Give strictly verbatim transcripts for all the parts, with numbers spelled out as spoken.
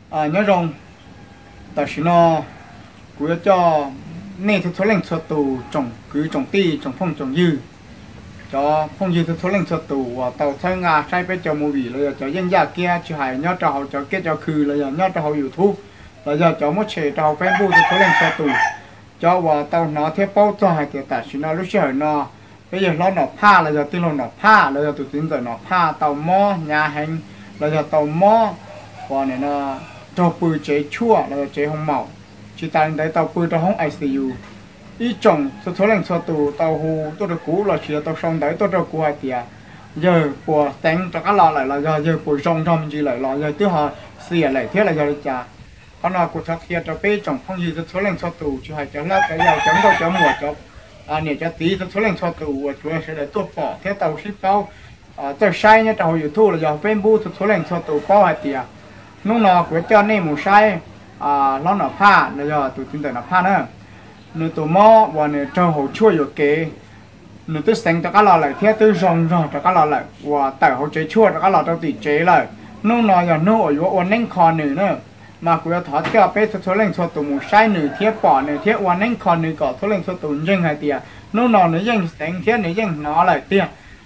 à nhớ rong ta chỉ nó của cho nên thứ số lần số tù trồng cứ trồng ti trồng phong trồng dư cho phong dư thứ số lần số tù và tàu xe ngà sai bé cho mua vị là cho dân gia kia chỉ hay nhớ cho họ cho kết cho khử là nhớ cho họ YouTube là giờ cho một chế cho Facebook thứ số lần số tù cho và tàu nó theo bao cho hai cái ta chỉ nó lúc chơi nó bây giờ nó nó pha là giờ tin nó nó pha là giờ tụi tin rồi nó pha tàu mò nhà hàng là giờ tàu mò và này nó cho bự chế chua là chế hồng màu chỉ tại đấy tàu bự cho hồng i xê u ý chồng số số lần số tù tàu hồ tôi được cũ là chỉ là tàu sông đấy tôi được cũ hai tiền giờ của tánh cho các lò lại là giờ giờ của sông trong gì lại là giờ thứ họ xìa lại thế là giờ được trả con nào của thằng kia cho bé chồng không gì số lần số tù chỉ hay cho là cái giờ chấm đâu chấm mùa cho à này cho tí số lần số tù và chúng sẽ để tốt bỏ thế tàu ship bao à tôi sai nhá tàu YouTube là giờ Facebook số lần số tù bao hai tiền lúc nào của cho nên một sai à nó nó pha là giờ tụi tin tưởng nó pha nữa nếu tụi mò và nếu cho hỗ trợ được cái nếu tôi xem cho các lò lại theo tôi rong rồi cho các lò lại và tại hỗ trợ chua cho các lò tao tỉ chế lại lúc nào giờ nó ở chỗ ổn định con nữa mà của thọ theo bé số lên số tụi một sai nữa theo bỏ nữa theo ổn định con nữa có số lên số tụi dân hay tiền lúc nào nữa dân xem theo nữa dân nó lại tiền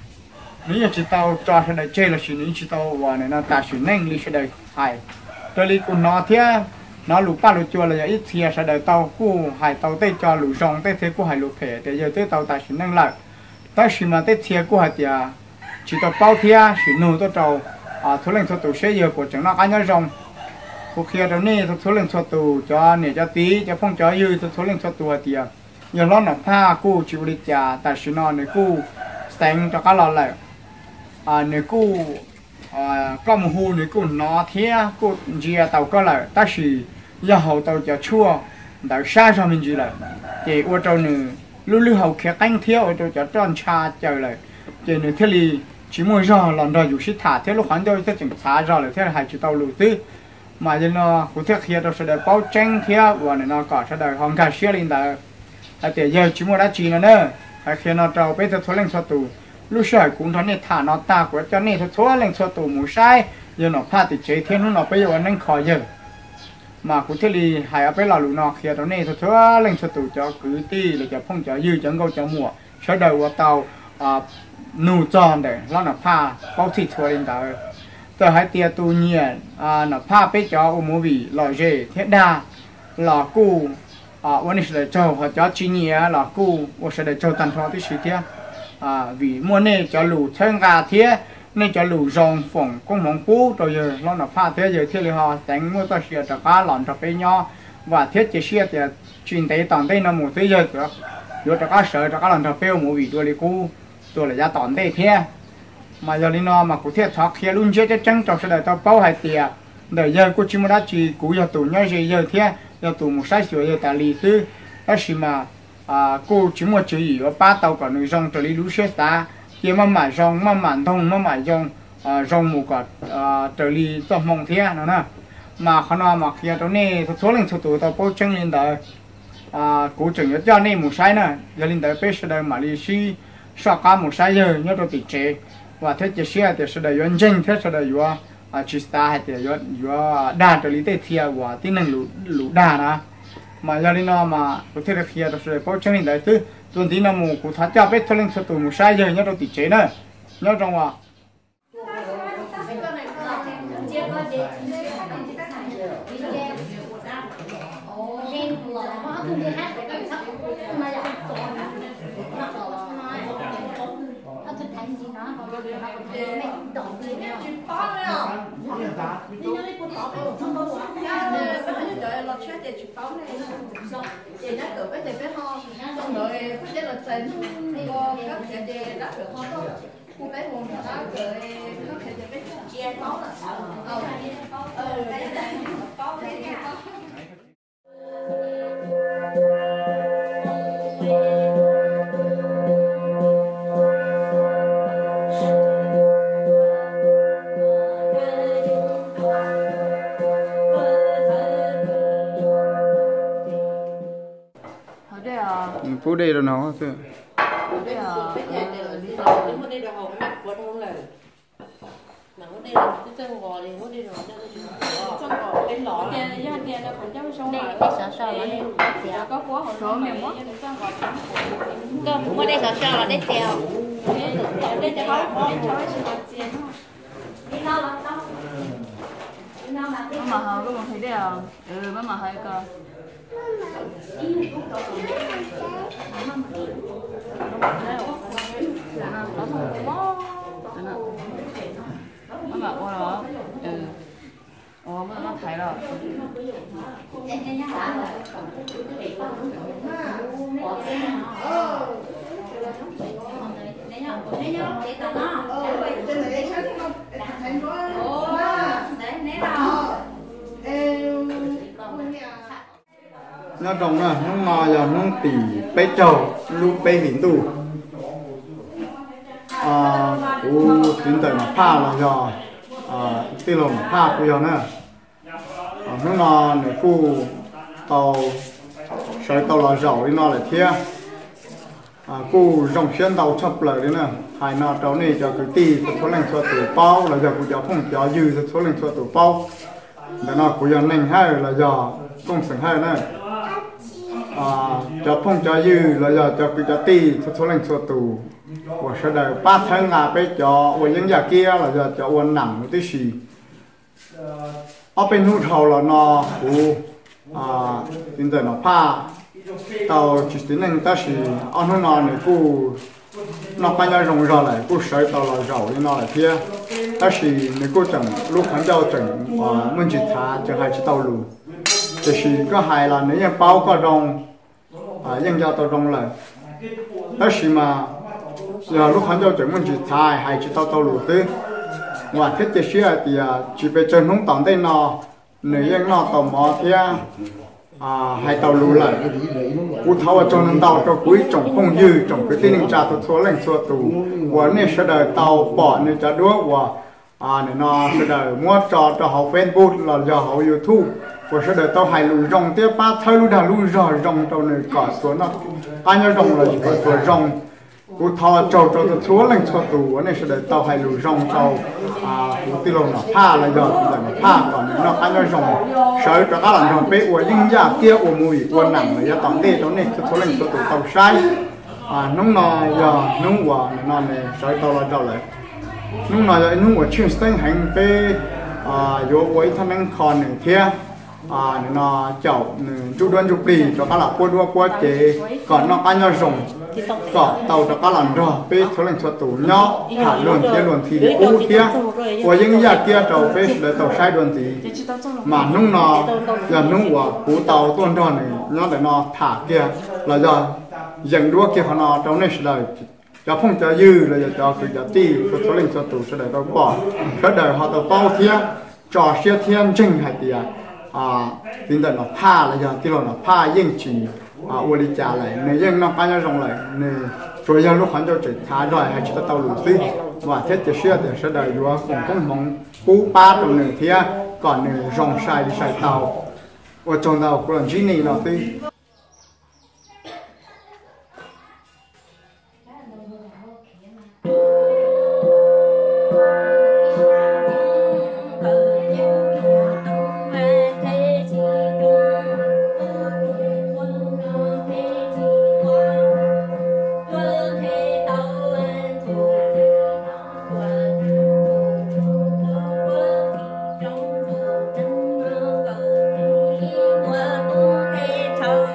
nếu chỉ tao cho cái này chơi là chỉ nếu chỉ tao và này nó ta chỉ nên đi sẽ đây hay tôi đi cùng nó theo nó lũ ba lũ chua là ít thiệt sẽ đợi tàu cũ hải tàu tây cho lũ rong tây thế cũ hải lũ phệ để giờ tới tàu ta chỉ năng lại ta chỉ mà tây thiệt cũ hải tiệt chỉ tàu bao thiệt chỉ nô tàu tàu à số lượng số tàu sẽ giờ của chẳng nó cá nhau rong cuộc kia đó nè số lượng số tàu cho nè cho tí cho phong cho dư số lượng số tàu tiệt giờ nó là pha cũ chịu đi trả ta chỉ nó nè cũ xanh cho cá lò lại à nè cũ à có một hồ nè cũ nó thiệt cũ gì tàu có lại ta chỉ giờ hậu tàu cho chua đào xa cho mình gì lại thì ô tô nữa lúc lúc hậu kia canh thiếu ô tô cho tròn cha chờ lại thì nữa thế thì chỉ mua rau lần đầu dùng xịt thả thế lúc hắn tôi sẽ chỉnh xả rau lại thế là hai chỉ tàu lụt tư mà giờ nó cũng thế kia tôi sẽ đợi bao tranh theo và nó có sẽ đợi hàng cả xe lên đợi thì giờ chỉ mua đã chỉ nữa hay khi nó trâu bây giờ số lên số tù lúc sợi cũng thấy này thả nó ta của cho nên số lên số tù mù sai giờ nó pha thì chế thêm nó bây giờ nó khỏi giờ mà cụ thể là hai ở bên là lũ nọ kia đó này thôi lên cho tụ cho cứ ti là cho phong cho dư cho câu cho mùa sau đầu vào tàu à nụ tròn để nó là pha bao thịt thôi lên tàu từ hai tia tu nhiên à nó pha bé cho ô mô vị lò dê thiết đa lò cu àวันนี้sẽ cho họ cho chi nhẹ lò cu và sẽ cho tàn thọ tí xíu thế à vì mua này cho lũ thân gà thế nên cho lũ rong phồng cũng mong cú rồi giờ nó là pha thế giờ thế là họ đánh mua ta xịt cho cá lòn cho bé nhỏ và thiết chỉ xịt thì chuyển tới tòn đây nó một thế giờ nữa rồi cho cá sợi cho cá lòn cho bé một vị tôi đi cú tôi là giá tòn đây thế mà giờ đi nó mà cụ thể thọ kia luôn chơi cho trắng cho sẽ đợi tao bao hai tiền để giờ cô chỉ muốn đã chỉ cú giờ tụ nhau gì giờ thế giờ tụ một sai sửa giờ ta lì tư đó là mà à cô chỉ muốn chỉ ở ba tàu còn người rong cho đi lú xếp ta kia mà mãi rong mà mặn thông mà mãi rong à rong một cái à trở đi cho mong thế nó nè mà khi nào mà kia đó nè số lượng số tuổi tao bao chân lên đời à cố chừng cho nên một sai nè giờ lên đời bây giờ mà đi xí sao cả một sai giờ nhớ tôi bị chế và thế chỉ xe thì sẽ đời dân thế sẽ đời vừa à chỉ ta hay thì vừa vừa đa trở đi tới thiệt và tí năng lũ lũ đa nè mà giờ lên nó mà có thể là kia đó sẽ bao chân lên đời thứ tuần tí nó một cụ thắt cho biết thôi lên số tuổi một sai giờ nhớ tôi bị chế nè nhớ trong à cô bé buồn đó rồi có thểจะเป็นเจียนmáu là ờ ờ cái này có cái này Phú đi rồi nó thôi. Bây giờ đi rồi đi rồi đi rồi đi rồi đi rồi cái chân gò thì muốn đi rồi chân chân gò bên lọ tiền gia tiền là còn cháu xong rồi đây sợ sợ là đây dạ có quá hồi số mèo mất chân gò cơ mua đây sợ sợ là đây treo đây để có có cho cái sự tiền đi đâu là đâu đi đâu mà mà hờ có một thấy đây à ừ mà mà hơi cơ nó bảo qua đó ừ ồ mà nó thấy rồi nó trồng nè nó ngò giờ nó tỉ bé trầu lu bé hình tù à u chính tại nó pha là giờ à tí lồng pha của giờ nè nó ngò này cu tàu sợi tàu là dầu đi nó lại thia à cu dòng xuyên tàu chập lại đấy nè hai nó cháu này cho cái tì số lần số tuổi bao là giờ của cháu không cháu dư số lần số tuổi bao để nó của giờ nành hai là giờ không sừng hai nè à cho phong cho dư là giờ cho cái cho ti số lần số tù của sau đời ba tháng là bé cho của những nhà kia là giờ cho uốn nặng tí xì ở bên hút hầu là nó của à hiện tại nó pha tàu chỉ tính nên ta xì ở nó nó này của nó phải nhớ rong ra lại của sợi tàu là rau thì nó là kia ta xì này của chẳng lúc hắn giao chẳng à mình chỉ thả chẳng hay chỉ tàu lù chỉ xì có hai là nếu như bao có rong à nhưng giao tàu rong lại ta xì mà giờ lúc hắn giao chẳng mình chỉ thả hay chỉ tàu tàu lù thế và thiết chế xí thì chỉ về chân không tỏng đây nó nếu như nó tàu mò thì à hai tàu lù lại cú tháo ở trong tàu cho cuối trồng không dư trồng cái tin trả tàu số lần số tù và này sẽ đợi tàu bỏ này trả đuốc và à này nó sẽ đợi mua trò cho họ Facebook là giờ họ YouTube và sẽ đợi tàu hai lù rong tiếp ba thay lù đà lù rồi rong tàu này cả số nó ai nhớ rong là chỉ có số rong cú tháo trâu cho tàu số lần số tù và này sẽ đợi tàu hai lù rong tàu à cú tiêu lồng là pha là giờ là pha còn nó ai nhớ rong sợ cho các bạn rong bé của những gia kia của mùi của nặng là giờ tàu đây tàu này số lần số tù tàu sai à nung nọ giờ nung quả nọ này sợ tàu là tàu lại nung nọ giờ nung quả chuyên sinh hành về à vô với thằng anh con này kia à nó chậu chú đoán chú đi cho các là quân đua quân chế còn nó ăn nhau rồng có tàu cho các lần rồi bé số lần số tủ nhỏ thả luôn kia luôn thì cũ kia của những nhà kia tàu bé để tàu sai luôn thì mà nung nọ giờ nung quả cũ tàu tuôn tròn này nó để nó thả kia là giờ dần đua kia họ nó tàu này là cho phong cho dư là cho cái giá ti số lần số tủ sẽ để tàu bỏ cái đời họ tàu bao thiên trò xe thiên trình hay tiền à tin rằng nó pha là giờ cái nó pha yên chỉ à u đi trả lại nếu như nó phải nhớ rong lại nếu rồi giờ lúc hắn cho chỉ thả rồi hay chỉ tàu lụt đi và thiết chỉ xe để sẽ đợi vừa cũng không mong cú ba trong nửa thia còn nửa rong sai đi sai tàu và trong tàu còn chỉ này nó đi Hãy subscribe cho kênh Ghiền Mì Gõ để không bỏ lỡ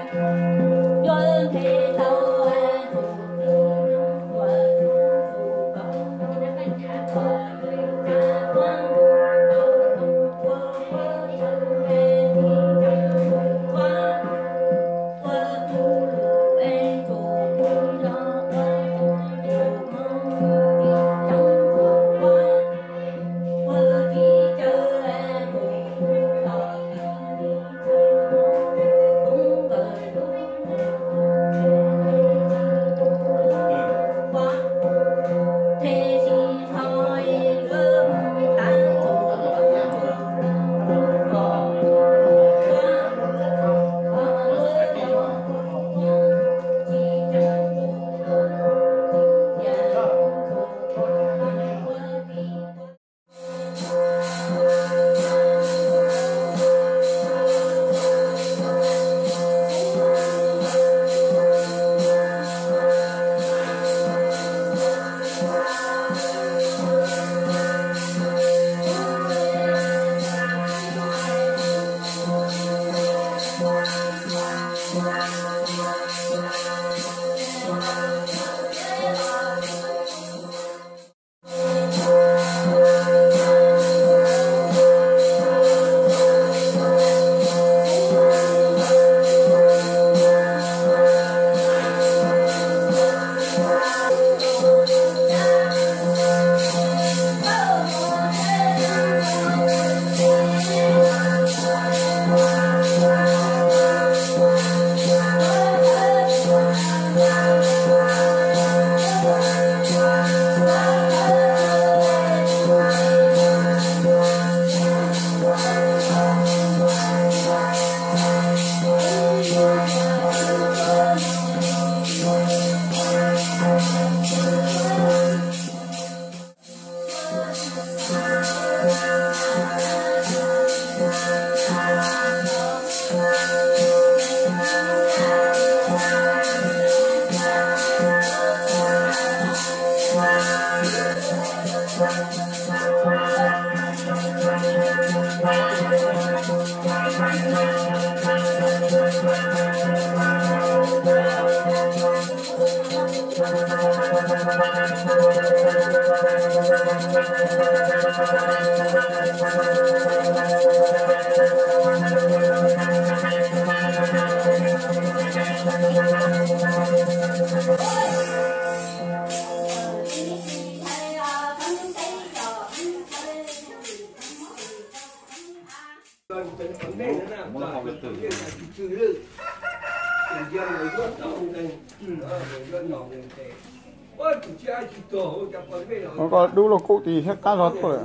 nó có đủ là cụ thì hết cá rót rồi.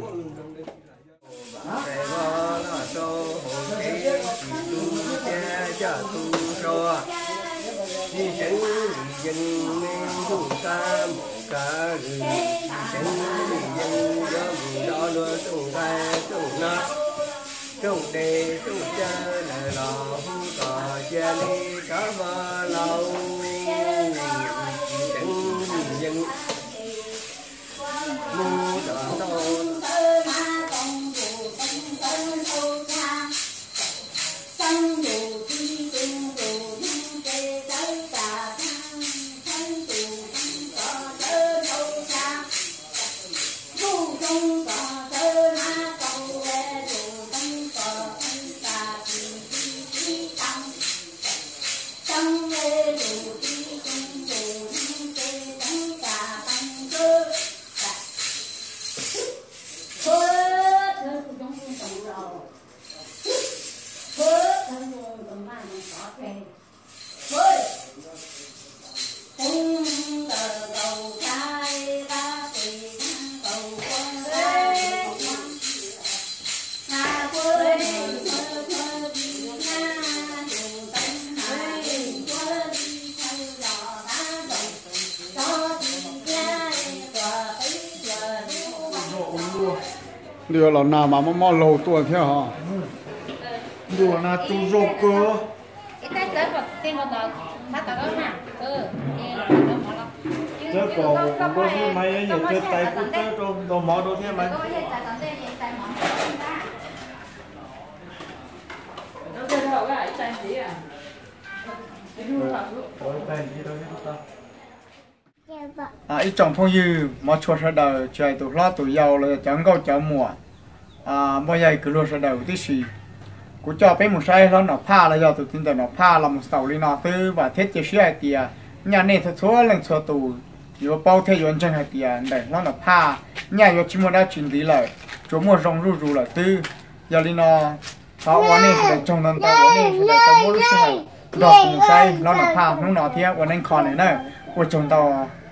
Trung đề trung cha là lò hú cò cha đi cá ba lâu chẳng dân mu đỏ to điều là nào mà mò lầu tuần theo hả? Điều là chú rô cơ. Cái tay tới vật tiền một tờ, phát tờ đó mà. Ừ, tiền là tờ đó lắm. Chứ còn có cái máy ấy nhiều chơi tay cũng chơi trong đồ mỏ đồ thế máy. Có cái tài tờ đây thì tài mỏ. Nó chơi đâu cái tay gì à? Ôi tay gì đâu hết ta. À ít trong phong dư mà cho ra đời chạy tụ lo tụ giàu là chẳng có chợ mùa. À bây giờ cứ lo ra đời tí xì. Cú cho bé một sai nó nó pha là do tụ tin tờ nó pha là một sầu li nó tư và thiết chế xe tiền. Nhà này thật số lần số tụ yếu bao thế yếu chân hay tiền để nó nó pha. Nhà yếu chỉ muốn đã chuyển đi lại. Chỗ mua rong ru ru là tư. Giờ li nó họวันนี้sẽ trồng đàn tàuวันนี้sẽ trồng mua lúc sau. Đọt một sai nó nó pha nó nó thếวันนั้นcòn này nữa. 我种到